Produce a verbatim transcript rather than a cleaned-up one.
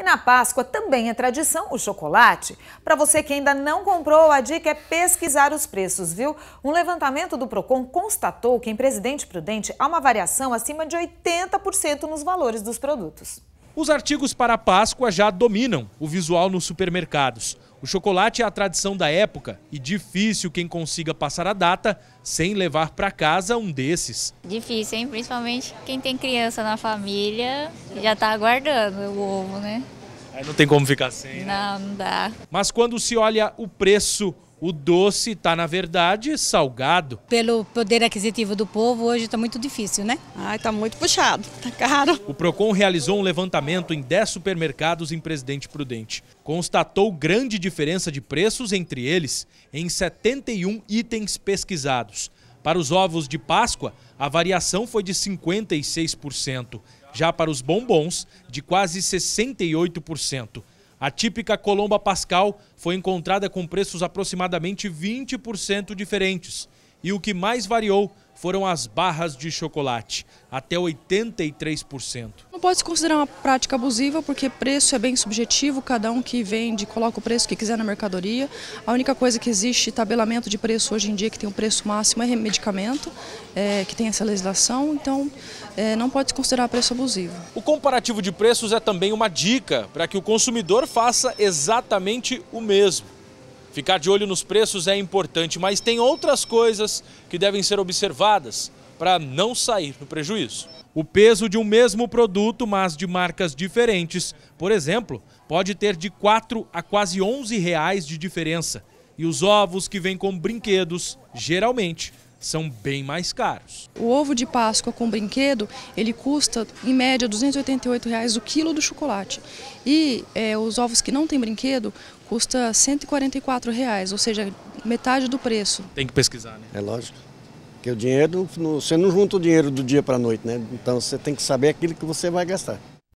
na Páscoa também é tradição o chocolate. Para você que ainda não comprou, a dica é pesquisar os preços, viu? Um levantamento do Procon constatou que em Presidente Prudente há uma variação acima de oitenta por cento nos valores dos produtos. Os artigos para a Páscoa já dominam o visual nos supermercados. O chocolate é a tradição da época e difícil quem consiga passar a data sem levar para casa um desses. Difícil, hein? Principalmente quem tem criança na família já está aguardando o ovo, né? Aí não tem como ficar sem, né? Não, não dá. Mas quando se olha o preço, o doce está, na verdade, salgado. Pelo poder aquisitivo do povo, hoje está muito difícil, né? Ai, tá muito puxado, tá caro. O Procon realizou um levantamento em dez supermercados em Presidente Prudente. Constatou grande diferença de preços entre eles em setenta e um itens pesquisados. Para os ovos de Páscoa, a variação foi de cinquenta e seis por cento. Já para os bombons, de quase sessenta e oito por cento. A típica Colomba Pascal foi encontrada com preços aproximadamente vinte por cento diferentes. E o que mais variou foram as barras de chocolate, até oitenta e três por cento. Não pode se considerar uma prática abusiva, porque preço é bem subjetivo, cada um que vende coloca o preço que quiser na mercadoria. A única coisa que existe tabelamento de preço hoje em dia, que tem um preço máximo, é medicamento, é, que tem essa legislação, então é, não pode se considerar preço abusivo. O comparativo de preços é também uma dica para que o consumidor faça exatamente o mesmo. Ficar de olho nos preços é importante, mas tem outras coisas que devem ser observadas para não sair no prejuízo. O peso de um mesmo produto, mas de marcas diferentes, por exemplo, pode ter de quatro a quase onze reais de diferença. E os ovos que vêm com brinquedos, geralmente, são bem mais caros. O ovo de Páscoa com brinquedo, ele custa em média duzentos e oitenta e oito reais o quilo do chocolate. E é, os ovos que não tem brinquedo custa cento e quarenta e quatro reais, ou seja, metade do preço. Tem que pesquisar, né? É lógico. Porque o dinheiro, você não junta o dinheiro do dia para a noite, né? Então você tem que saber aquilo que você vai gastar.